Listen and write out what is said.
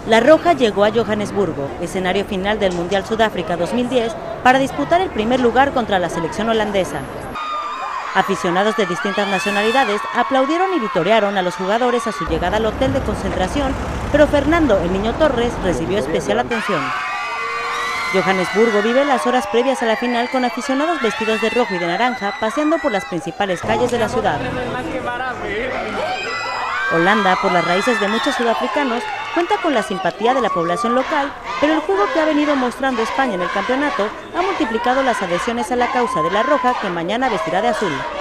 La Roja llegó a Johannesburgo, escenario final del Mundial Sudáfrica 2010, para disputar el primer lugar contra la selección holandesa. Aficionados de distintas nacionalidades aplaudieron y vitorearon a los jugadores a su llegada al hotel de concentración, pero Fernando "el Niño" Torres recibió especial atención. Johannesburgo vive las horas previas a la final con aficionados vestidos de rojo y de naranja paseando por las principales calles de la ciudad. Holanda, por las raíces de muchos sudafricanos, cuenta con la simpatía de la población local, pero el juego que ha venido mostrando España en el campeonato ha multiplicado las adhesiones a la causa de la Roja, que mañana vestirá de azul.